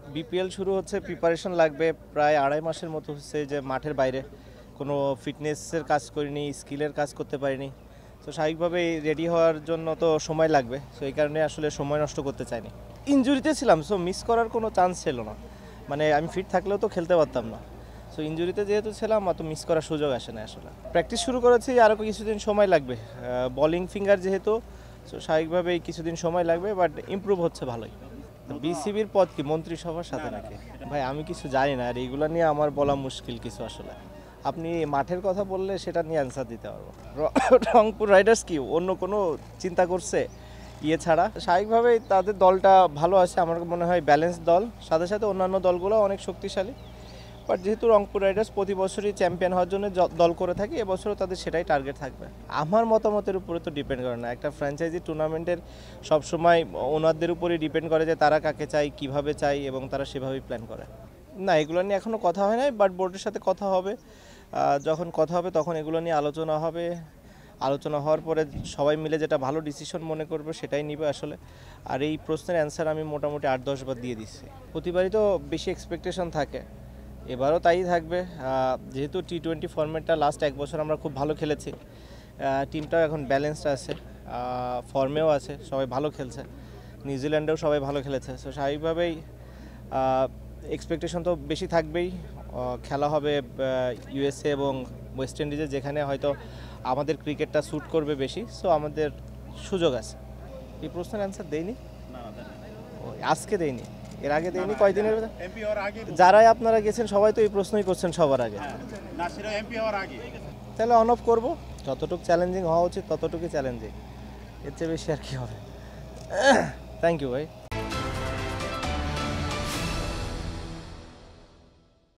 BPL শুরু হচ্ছে, preparation লাগবে প্রায় 2.5 মাসের মতো হচ্ছে যে মাঠের বাইরে কোনো ফিটনেসের কাজ করিনি, স্কিলের কাজ করতে পারিনি। তো স্বাভাবিকভাবেই রেডি হওয়ার জন্য তো সময় লাগবে, সো এই কারণে আসলে সময় নষ্ট করতে চাইনি। ইনজুরিতে ছিলাম, সো মিস করার কোনো চান্স ছিল না, মানে আমি ফিট থাকলেও তো খেলতে পারতাম না। সো ইনজুরিতে যেহেতু ছিলাম অত মিস করার সুযোগ আসে না। আসলে প্র্যাকটিস শুরু করেছি, আরও কিছুদিন সময় লাগবে। বলিং ফিঙ্গার যেহেতু, সো স্বাভাবিকভাবেই কিছুদিন সময় লাগবে, বাট ইমপ্রুভ হচ্ছে ভালোই। বিসিবির পদ কি মন্ত্রিসভার সাথে নাকি? ভাই আমি কিছু জানি না, আর এইগুলো নিয়ে আমার বলা মুশকিল কিছু। আসলে আপনি মাঠের কথা বললে সেটা নিয়ে অ্যান্সার দিতে পারবো। রংপুর রাইডার্স কি অন্য কোনো চিন্তা করছে ইয়ে ছাড়া? স্বাভাবিকভাবেই তাদের দলটা ভালো আছে, আমার মনে হয় ব্যালেন্স দল, সাথে সাথে অন্যান্য দলগুলো অনেক শক্তিশালী। বাট যেহেতু রংপুর রাইডার্স প্রতি বছরই চ্যাম্পিয়ন হওয়ার জন্য দল করে থাকে, এবছরও তাদের সেটাই টার্গেট থাকবে। আমার মতামতের উপরে তো ডিপেন্ড করে না, একটা ফ্র্যাঞ্চাইজি টুর্নামেন্টের সবসময় ওনারদের উপরেই ডিপেন্ড করে যে তারা কাকে চাই, কিভাবে চাই, এবং তারা সেভাবেই প্ল্যান করে। না, এগুলো নিয়ে এখনও কথা হয় নাই, বাট বোর্ডের সাথে কথা হবে। যখন কথা হবে তখন এগুলো নিয়ে আলোচনা হবে। আলোচনা হওয়ার পরে সবাই মিলে যেটা ভালো ডিসিশন মনে করবে সেটাই নিবে আসলে। আর এই প্রশ্নের অ্যান্সার আমি মোটামুটি 8-10 বার দিয়ে দিচ্ছি। প্রতিবারই তো বেশি এক্সপেকটেশন থাকে, এবারও তাই থাকবে। যেহেতু টি20 ফরম্যাটটা লাস্ট 1 বছর আমরা খুব ভালো খেলেছি, টিমটাও এখন ব্যালেন্সড আছে, ফর্মেও আছে, সবাই ভালো খেলছে। নিউজিল্যান্ডেও সবাই ভালো খেলেছে, সো স্বাভাবিকভাবেই এক্সপেকটেশন তো বেশি থাকবেই। খেলা হবে ইউএসএ এবং ওয়েস্ট ইন্ডিজে, যেখানে হয়তো আমাদের ক্রিকেটটা স্যুট করবে বেশি, সো আমাদের সুযোগ আছে। এই প্রশ্নের অ্যান্সার দেয়নি, আজকে দেয়নি, এর আগে দেয়নি, কয়দিনের যারাই আপনারা গেছেন সবাই তো এই প্রশ্নই করছেন সবার আগে। তাহলে অন অফ করবো, যতটুকু চ্যালেঞ্জিং হওয়া উচিত ততটুকুই চ্যালেঞ্জিং, এর চেয়ে বেশি আর কি হবে। থ্যাংক ইউ ভাই।